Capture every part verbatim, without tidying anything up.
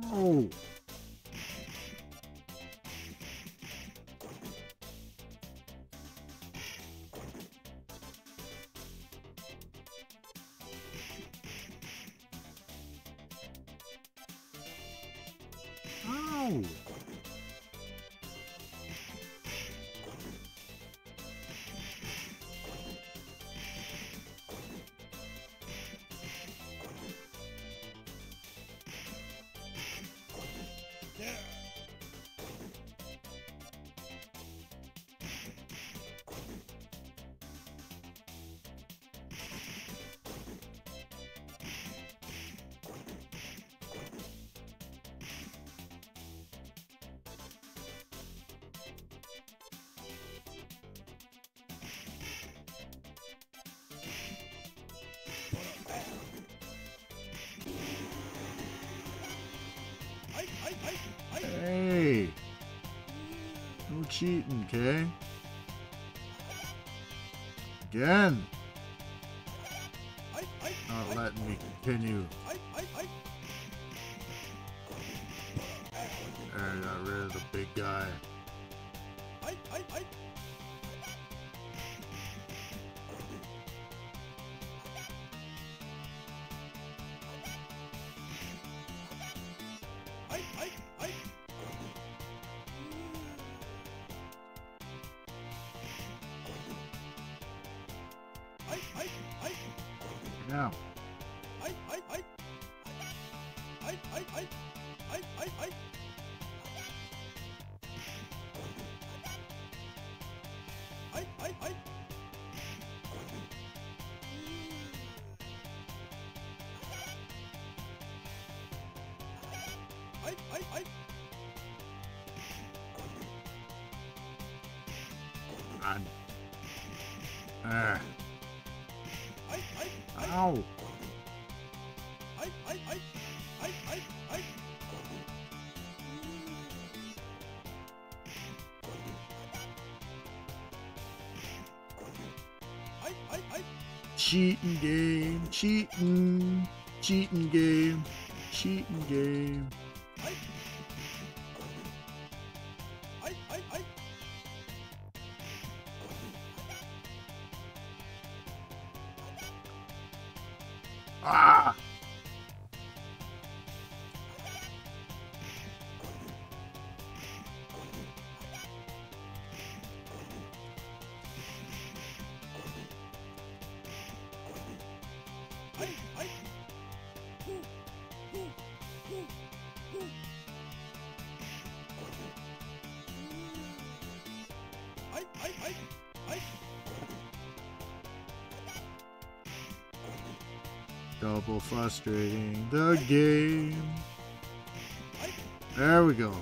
Oh. Ow. Hey, no cheating, okay? Again, not letting me continue. There, I got rid of the big guy. Now. On. Ah. Ow. Cheating game, cheating, cheating game, cheating game. Ah! Double frustrating the game. There we go.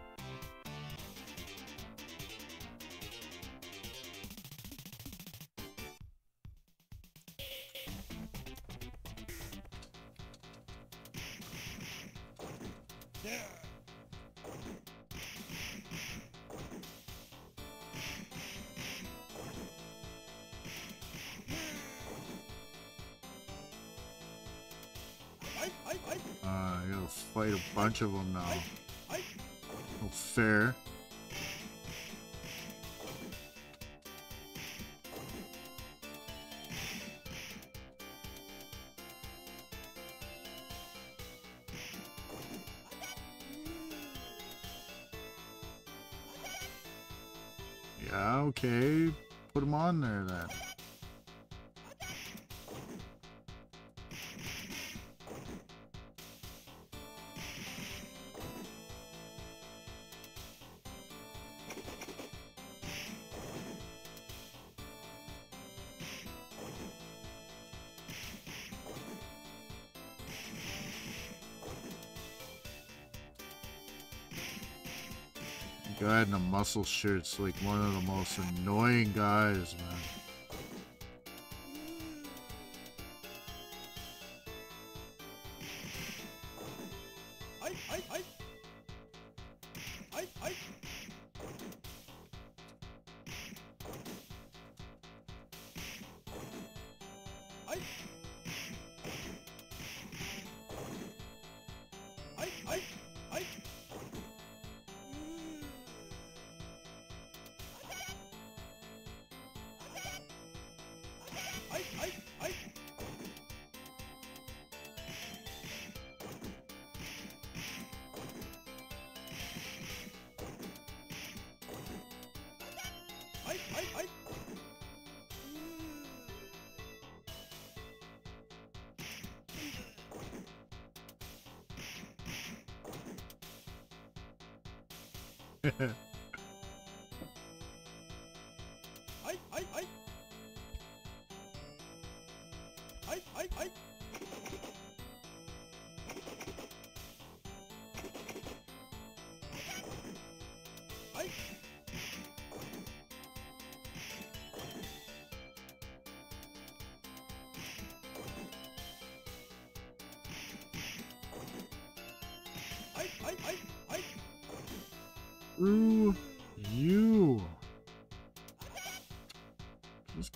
Uh, I gotta fight a bunch of them now. Oh, fair. Yeah, okay. Put them on there then. Guy in the muscle shirt's like one of the most annoying guys, man. Screw you. Just...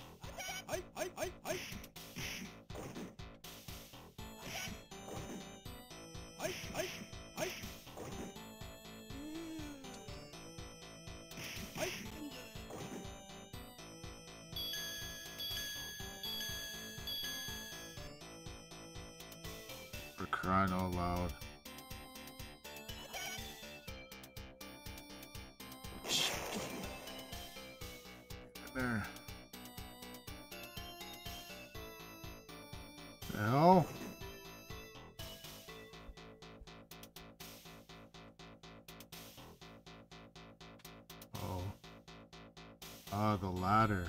For crying out loud. There. The hell? Oh. Ah, the ladder.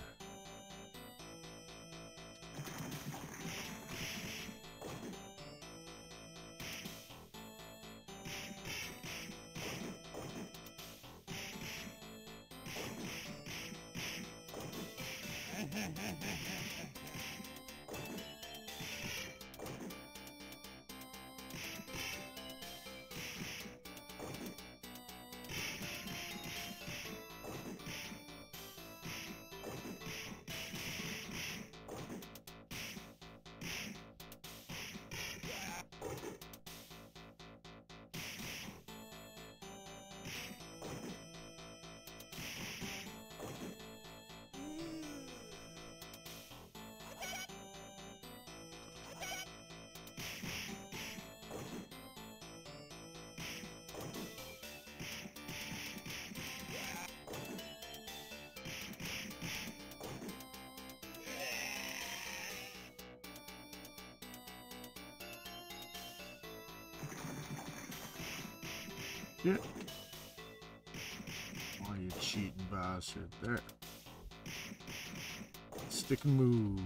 Shit. Oh, you cheating bastard. There. Stick and move.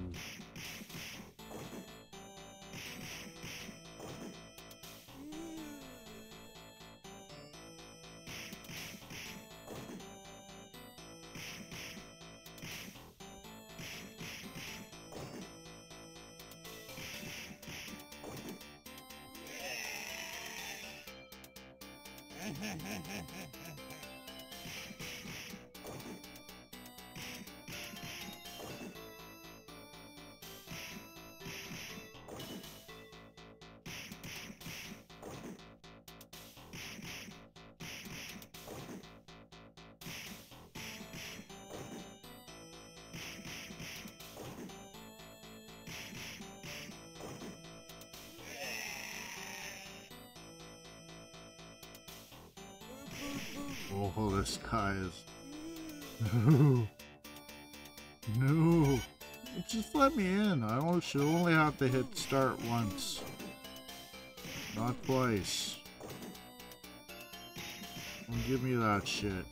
Oh, this guy is... No. No. Just let me in. I don't, should only have to hit start once. Not twice. Don't give me that shit.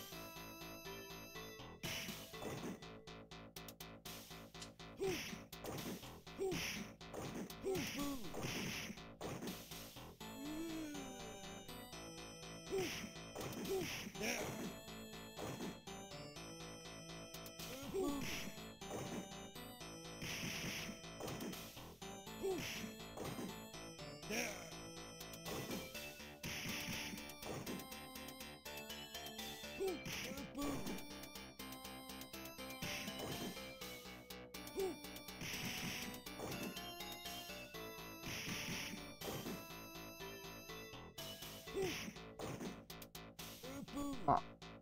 Oh.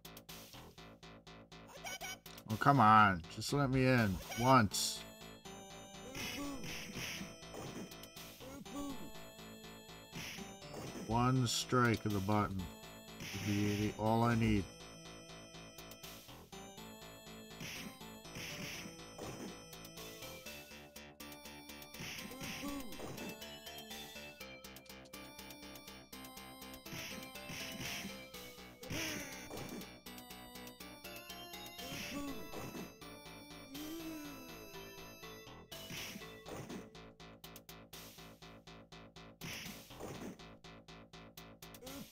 Oh, come on. Just let me in. Once. One strike of the button would be all I need.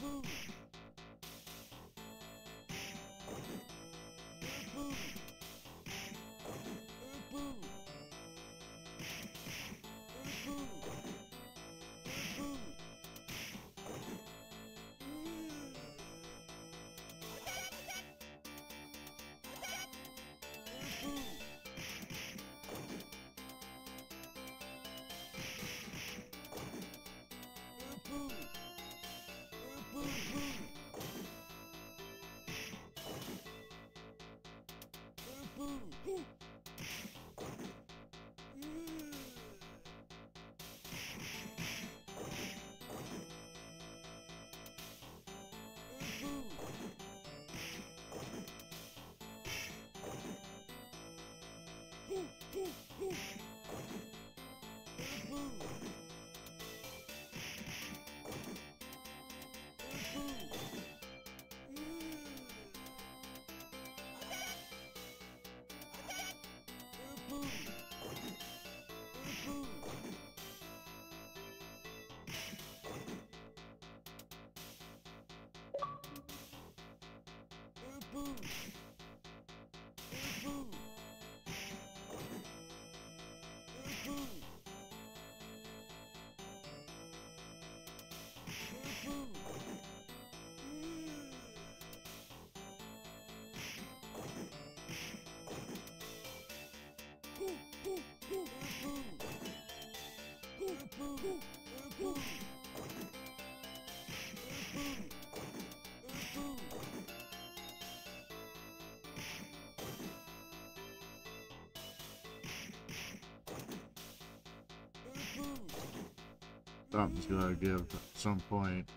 Something's gotta give at some point.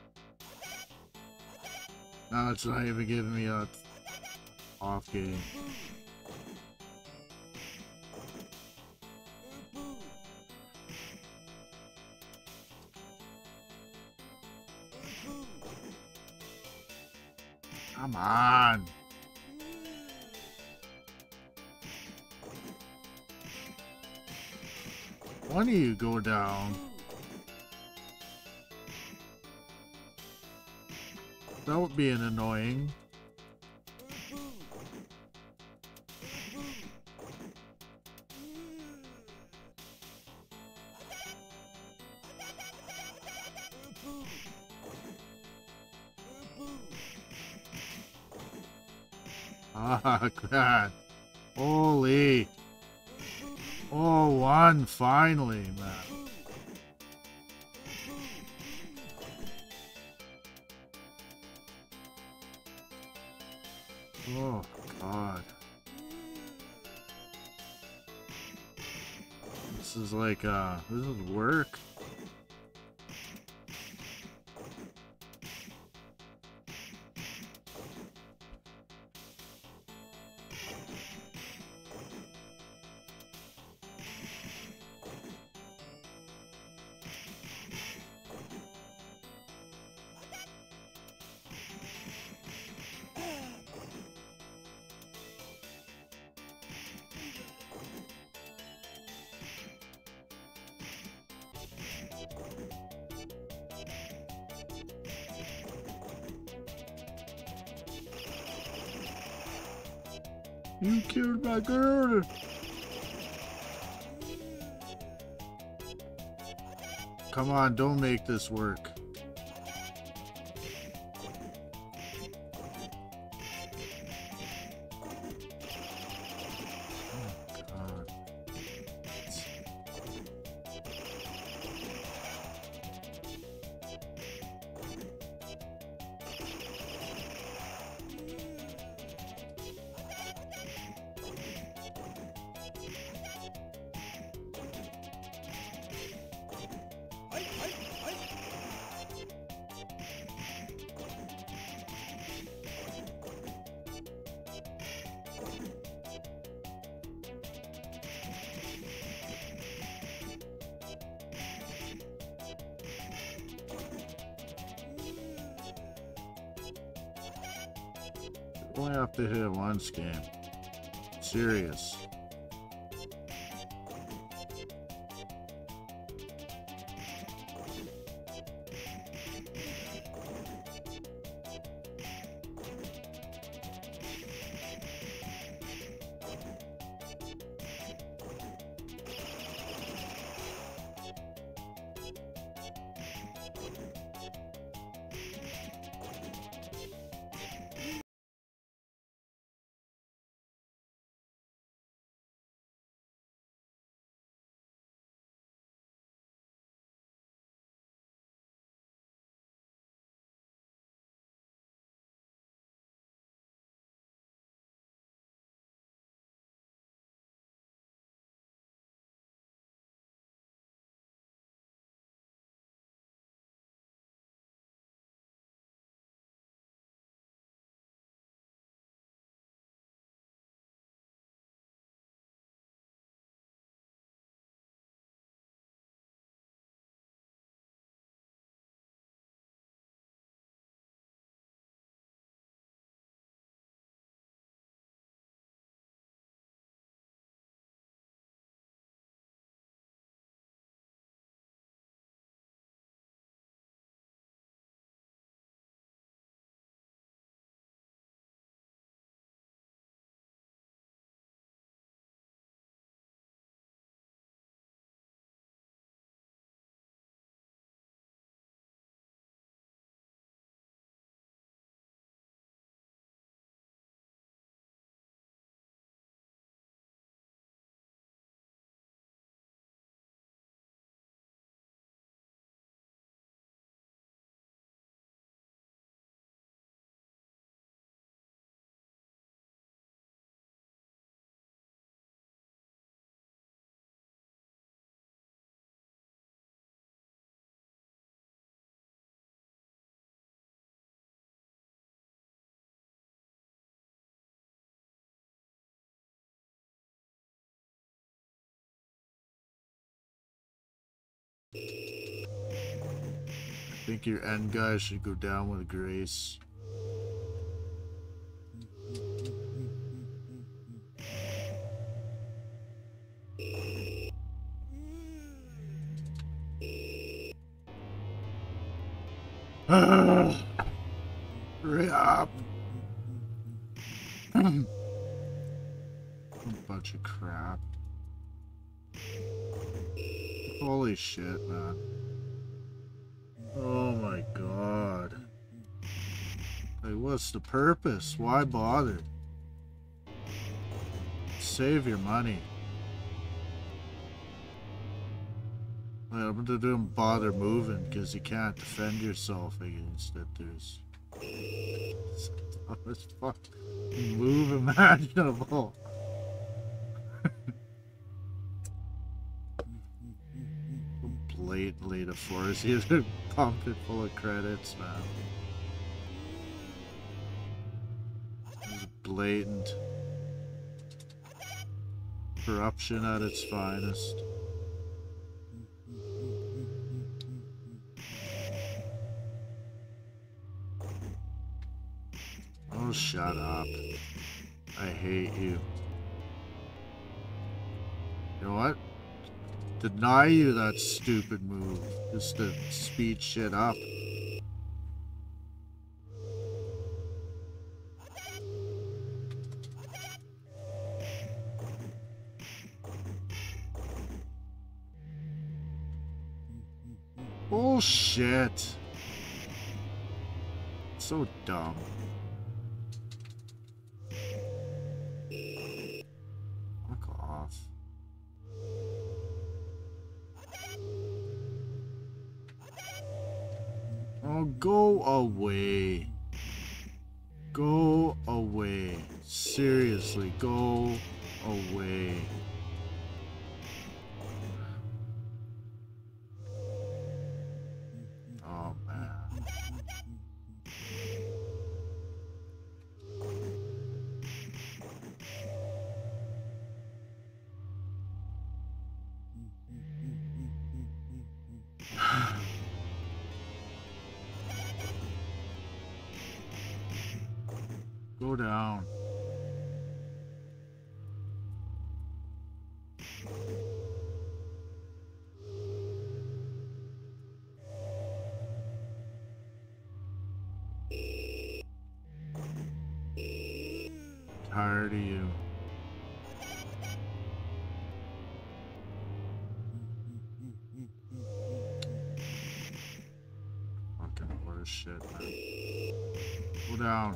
Now it's not even giving me a off game. Come on. One of you go down. That would be an annoying. Ah, God. Holy. Oh, one finally, man. Oh, God. This is like, uh, this is work. You killed my girl! Come on, don't make this work. Only have to hit once game. Serious. I think your end guy should go down with grace. Hurry up! A bunch of crap. Holy shit, man. Oh my god. Like, what's the purpose? Why bother? Save your money. Like, I'm gonna do bother moving because you can't defend yourself against it. There's so much fucking move imaginable. Blatantly to force you to pump it full of credits, man. It's blatant corruption at its finest. Oh, shut up. I hate you. You know what? Deny you that stupid move just to speed shit up. Bullshit. So dumb. Fuck off. Oh, go away. Go away. Seriously, go away. Oh, man. Go down. Tired of you. Fucking horse shit, man. Go down.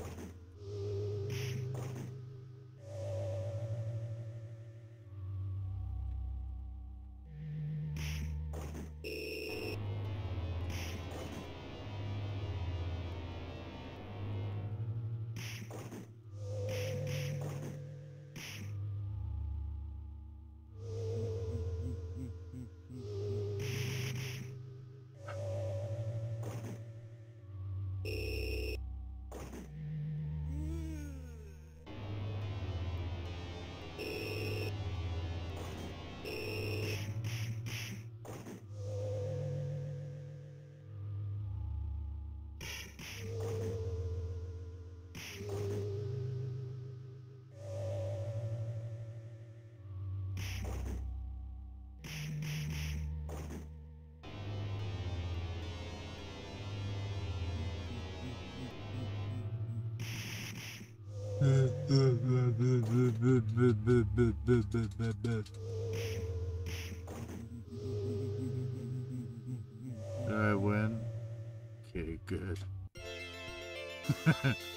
Did I win? Okay, good.